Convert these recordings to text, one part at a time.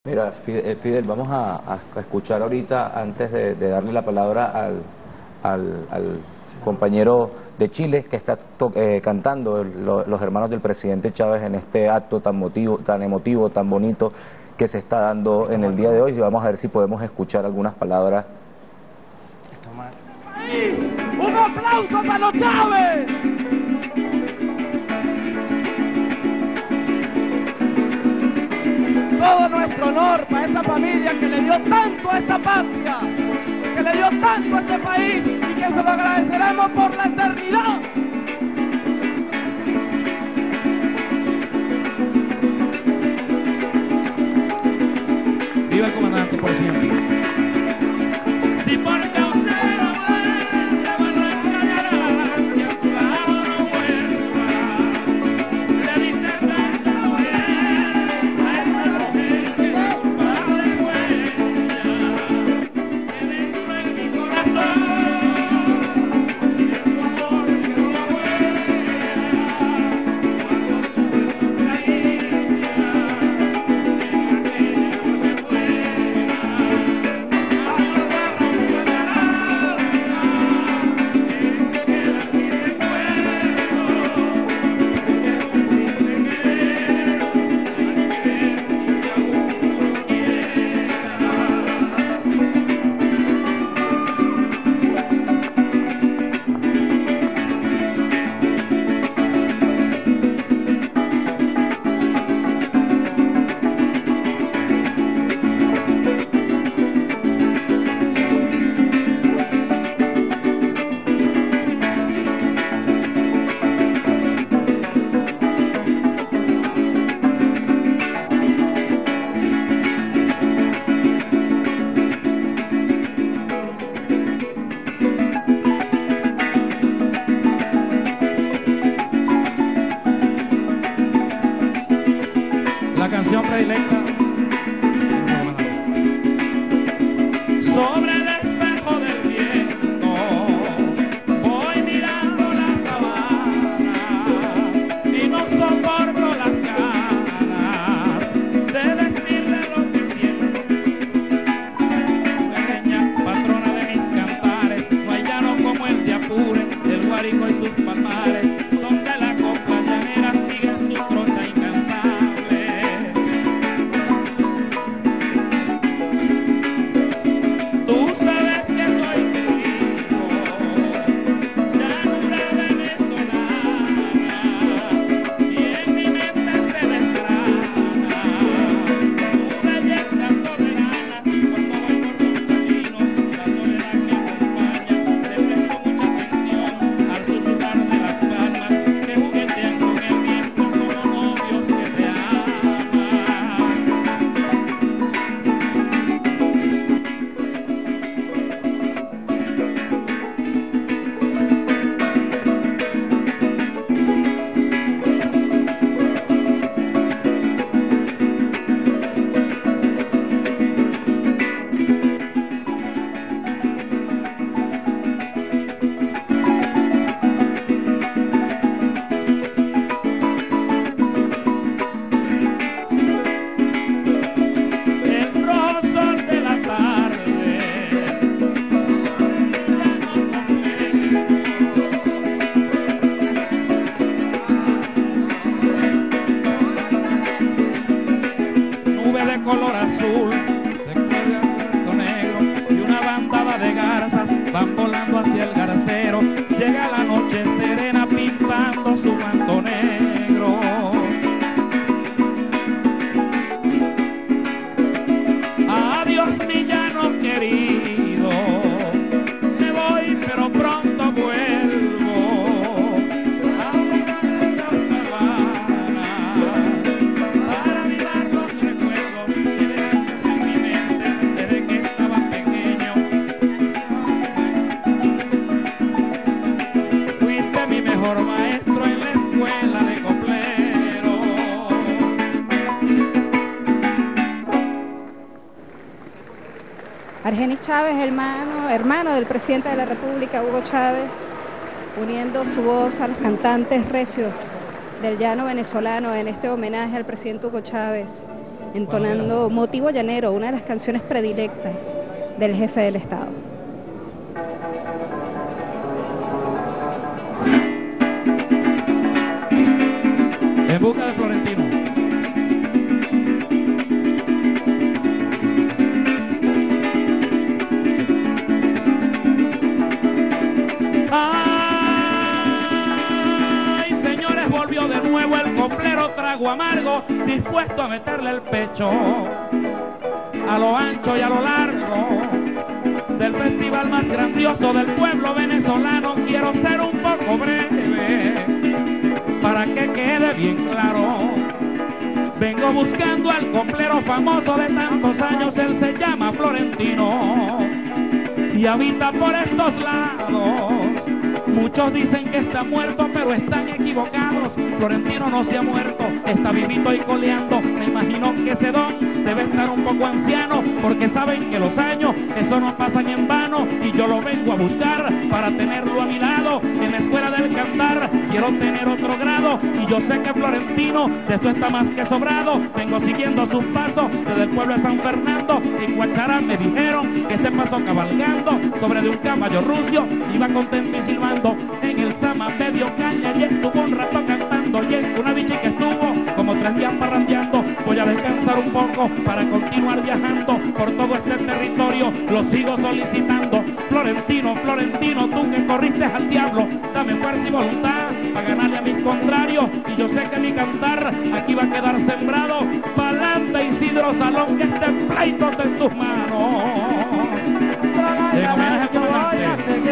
Mira, Fidel, vamos a escuchar ahorita, antes de darle la palabra al compañero de Chile que está cantando los hermanos del presidente Chávez en este acto tan emotivo, tan bonito que se está dando en el día de hoy, y vamos a ver si podemos escuchar algunas palabras. ¡Un aplauso para los Chávez! Todo nuestro honor para esta familia que le dio tanto a esta patria, que le dio tanto a este país y que se lo agradeceremos por la eternidad. Viva el comandante por siempre. Si por caucero muere, Barranca de Aragancia, a tu lado no vuelvo más. Le dices esa mujer, a esa mujer que es tu padre huella, que dentro en mi corazón tiene tu amor que no la huella. Cuando la India, en aquella noche la canción predilecta. Sobre el espejo del viento voy mirando la sabana y no soporto las ganas de decirle lo que siento. Pequeña patrona de mis cantares, no hay llano como el de Apure, el Guárico y sus palmares, donde la copla llanera sigue su trocha incansable. Tú sabes que soy tu hijo, llanura venezolana, y en mi mente se desgrana tu belleza soberana. Cuando voy por los caminos, la soledad que acompaña, le presto mucha atención al susurrar de las palmas que juguetean con el viento como novios que se aman. El rojo sol de la tarde, llano completo, nube de color azul, se cuelga el puerto negro y una bandada de garzas van volando hacia el garcero. Llega la noche serena pintando su manto negro. Adiós mi llano querido, me voy pero pronto vuelvo a una sabana para avivar los recuerdos que dejaste en mi mente desde que estaba pequeño. Fuiste mi mejor maestro en la escuela de coplero. Argenis Chávez, hermano del presidente de la República, Hugo Chávez, uniendo su voz a los cantantes recios del llano venezolano en este homenaje al presidente Hugo Chávez. entonando Motivo Llanero, una de las canciones predilectas del jefe del Estado. En busca de Florentino. Ay, señores, volvió de nuevo el coplero trago amargo, dispuesto a meterle el pecho a lo ancho y a lo largo del festival más grandioso del pueblo venezolano. Quiero ser un poco breve para que quede bien claro. Vengo buscando al coplero famoso de tantos años, él se llama Florentino y habita por estos lados. Muchos dicen que está muerto, pero están equivocados. Florentino no se ha muerto, está vivito y coleando. Me imagino que ese don debe estar un poco anciano, porque saben que los años, eso no pasan en vano. Y yo lo vengo a buscar para tenerlo a mi lado. En la escuela del cantar quiero tener otro grado, y yo sé que Florentino de esto está más que sobrado. Vengo siguiendo sus pasos desde el pueblo de San Fernando. En Guachara me dijeron que este pasó cabalgando sobre de un caballo rucio, iba contento y silbando. En el Sama medio caña y estuvo un rato cantando, y en una bichi que estuvo como 3 días parrandeando. Voy a descansar un poco para continuar viajando por todo este territorio, lo sigo solicitando. Florentino, Florentino, tú que corriste al diablo, dame fuerza y voluntad para ganarle a mis contrarios, y yo sé que mi cantar aquí va a quedar sembrado. Pa'lante Isidro Salón, que este pleito está en tus manos. En homenaje al comandante.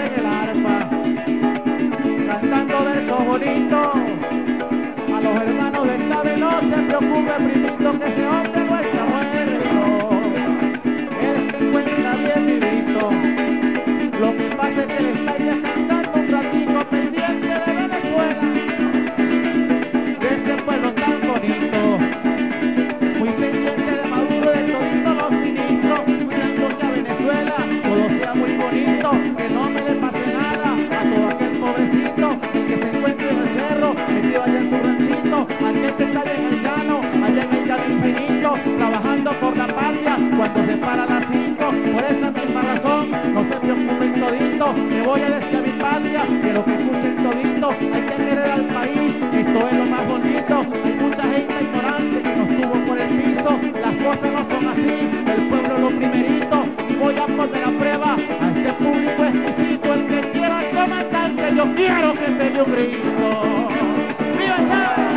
Cantando versos bonitos a los hermanos de Chávez. No se preocupe, primito, que ese hombre no está muerto, él se encuentra bien vivito. Lo que pasa es que le está ya cantando un ratico pendiente de Venezuela, de este pueblo tan bonito, muy pendiente de Maduro, de toditos los ministros, cuidando que a Venezuela todo sea muy bonito, que no me le pase nada a todo aquel pobrecito, el que se encuentre en el cerro, metido allá en su ranchito, aquel que está allá en el llano, allá en el llano infinito, trabajando por la patria cuando se para las 5. Por esa misma razón, no se preocupen todito, que voy a decir a mi patria, quiero que escuchen todito, hay que querer al país, esto es lo más bonito. Hay mucha gente ignorante que nos tuvo por el piso, las cosas no son así, el pueblo es lo primerito, y voy a poner a prueba a este público exquisito. El que quiera al comandante, yo quiero que pegue un grito. ¡Viva Chávez!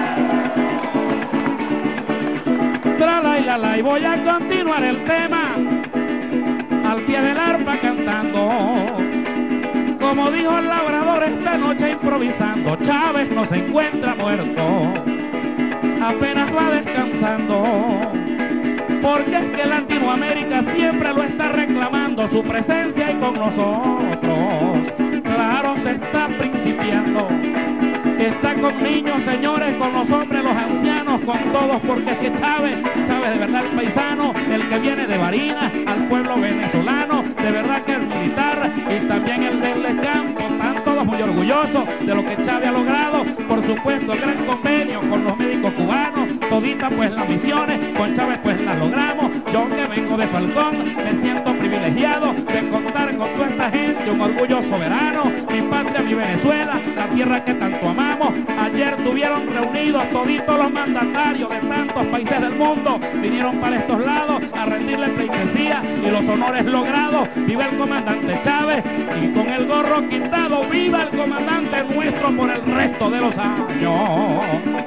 Trala y la la, y voy a continuar el tema al pie del arpa cantando. Como dijo el labrador esta noche improvisando, Chávez no se encuentra muerto, apenas va descansando, porque es que Latinoamérica siempre lo está reclamando, su presencia y con nosotros, claro, se está principiando. Está con niños, señores, con los hombres, los ancianos, con todos, porque es que Chávez de verdad el paisano, el que viene de Barinas al pueblo venezolano, de verdad que el militar y también el del campo, están todos muy orgullosos de lo que Chávez ha logrado. Por supuesto, el gran convenio con los médicos cubanos, toditas pues las misiones, con Chávez pues las logramos. Yo que vengo de Falcón, me siento privilegiado de contar con toda esta gente, un orgullo soberano, mi patria, mi Venezuela, la tierra que tanto amamos. Ayer tuvieron reunidos toditos los mandatarios de tantos países del mundo, vinieron para estos lados a rendirle pleitesía y los honores logrados. Viva el comandante Chávez, y con el gorro quitado, viva el comandante nuestro por el resto de los años.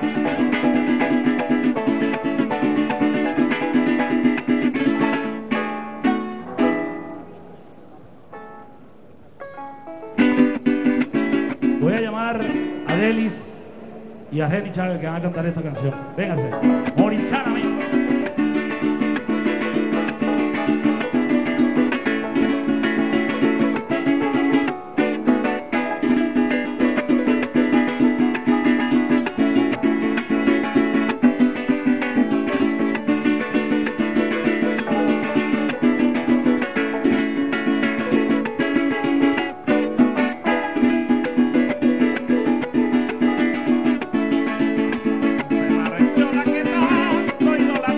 Voy a llamar a Delis y a Jenny Chávez, que van a cantar esta canción. Vénganse, Morichana. La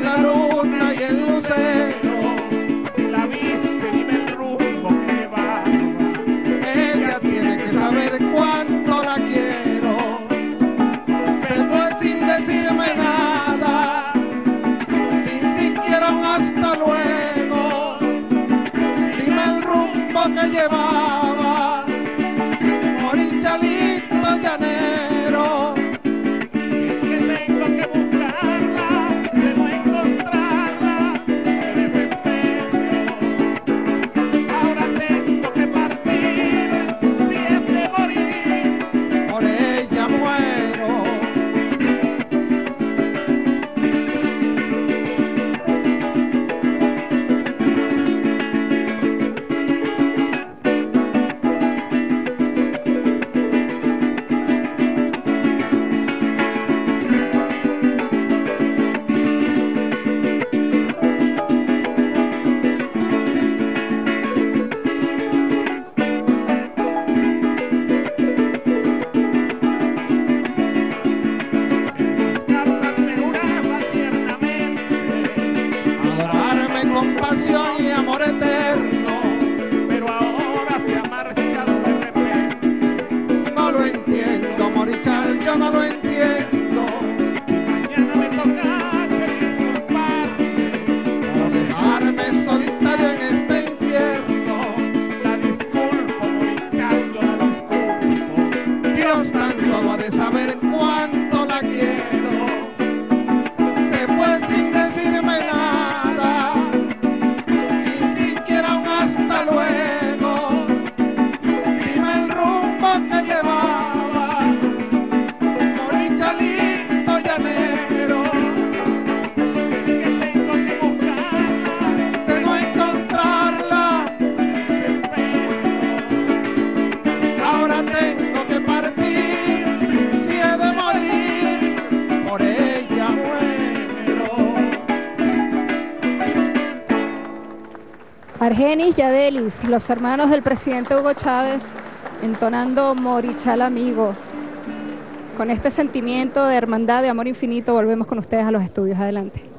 la luna y el lucero. Si la viste, dime el rumbo que llevaba. Ella tiene que saber cuánto la quiero. Se fue sin decirme nada, sin siquiera un hasta luego. Dime el rumbo que llevaba, Morichalito llanero. Que tengo que buscarla, debo encontrarla, me desespero. Ahora tengo que partir, si es de morir, Por ella muero. cartas me juraba tiernamente, Adorarme con pasión y amor eterno. pero ahora se ha marchado de repente. No lo entiendo, Morichal, yo no lo entiendo. Mañana me toca disculparme, Por dejarme solitario en este infierno. la disculpo, Morichal, yo la disculpo. Dios tan solo ha de saber cuánto la quiero. Se fue sin decirme nada, sin siquiera un hasta luego. Dime el rumbo que llevaba, Morichalito llanero. Que tengo que buscarla, De no encontrarla, ahora tengo que partir. Si he de morir, por ella muero. Argenis Yadelis, los hermanos del presidente Hugo Chávez, entonando Morichal amigo. Con este sentimiento de hermandad, de amor infinito, volvemos con ustedes a los estudios. Adelante.